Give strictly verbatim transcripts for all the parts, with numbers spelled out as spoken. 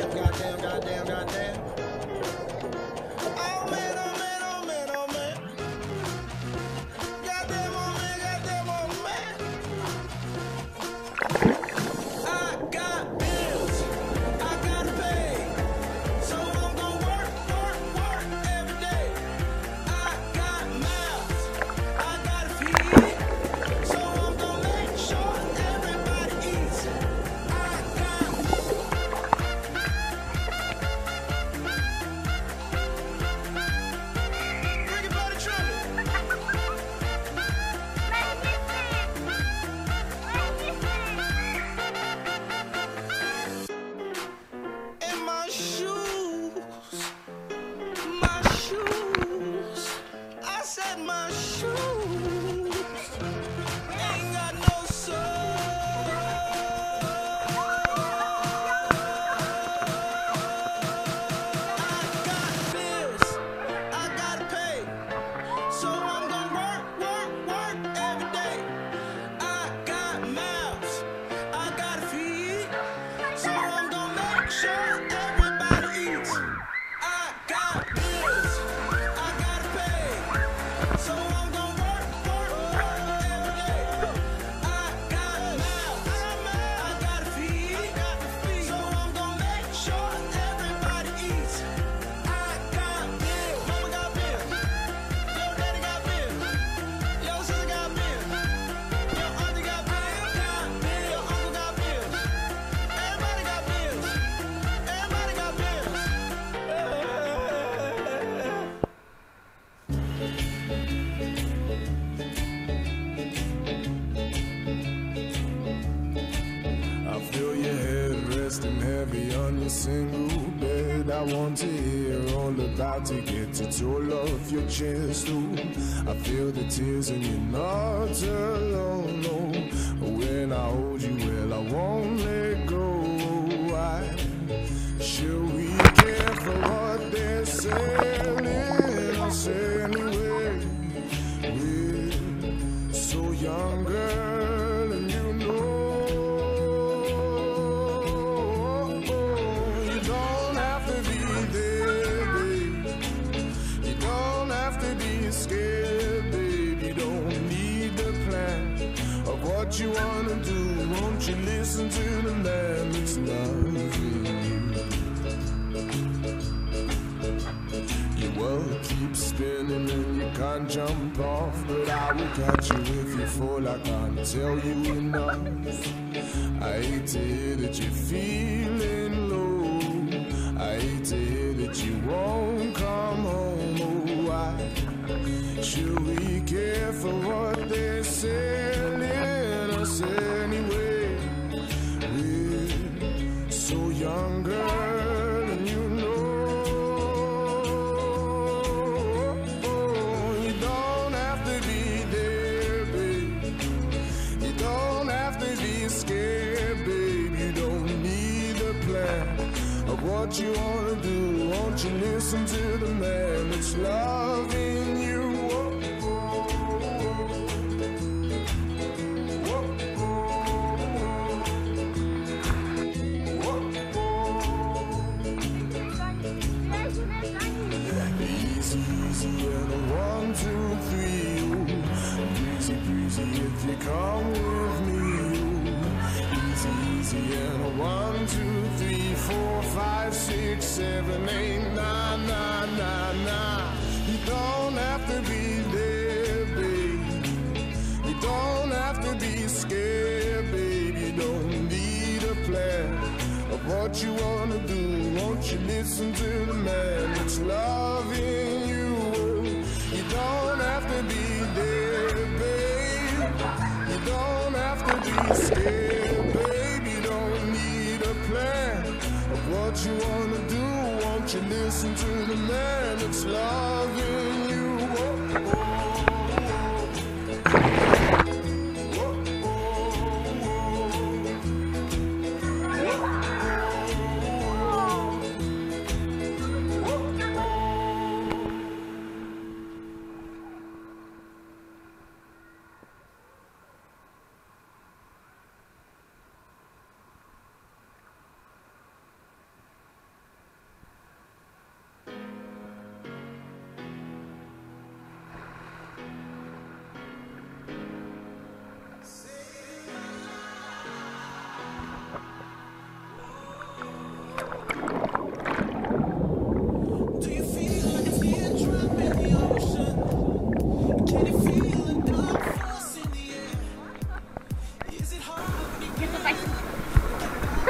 goddamn, goddamn, goddamn. Oh man, oh man, oh man, oh man. Goddamn, oh man, goddamn, oh man. I got bills, I gotta pay, so I'm gonna work, work, work every day. I got mouths, I gotta feed, so I'm gonna make sure everybody eats. I got Ricky Bobby Trumpet. In my shoes, my shoes, I said my shoes ain't got no soul. I got bills, I gotta pay, so I'm gonna work, work, work every day. I got mouths, I gotta feed, so I'm gonna make sure everybody eats. I got bills, I gotta pay, so I'm gonna work, work, work every day. I got mouths, I gotta feed, so I'm gonna make sure everybody eats. I got bills, mama got bills, your daddy got bills, your sister got bills, your auntie got bills, your uncle got bills, everybody got bills, everybody got bills. I feel your head resting heavy on your single bed. I want to hear all about to get it all off your chest. Ooh, I feel the tears and you're not alone. No, when I hold you, well, I won't let go. Why should we care for what they're selling us anyway? We're so young, girl, and you know. You don't have to be there, babe. You don't have to be scared, babe. You don't need the plan of what you wanna do. Won't you listen to the man that's loving you? Your world keeps spinning and you can't jump off, but I will catch you if you fall. I can't tell you enough. I hate to hear that you're feeling low. I hate to hear that you won't come home. Oh, why should we care for what they're selling us anyway? We're so young, girl, and you know. You don't have to be there, babe. You don't have to be scared, babe. You don't need a plan of what you wanna do. Won't you listen to the man that's loving you? Easy, easy, and a one, two, three, ooh. Breezy, breezy, if you come with me, ooh. Easy, easy, and a one, two, three, four, five, six, seven, eight, nine, nine, nine, nine. You don't have to be there, babe. You don't have to be scared, babe. You don't need a plan of what you wanna do. Won't you listen to the man that's loving you? You don't have to be there, babe. You don't have to be scared, babe. You don't need a plan of what you wanna do. Won't you listen to the man that's loving you?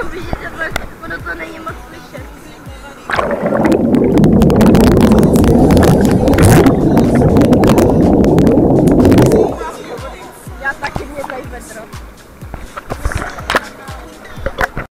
víte, ono to není moc slyšet. Já taky mě tady Petro.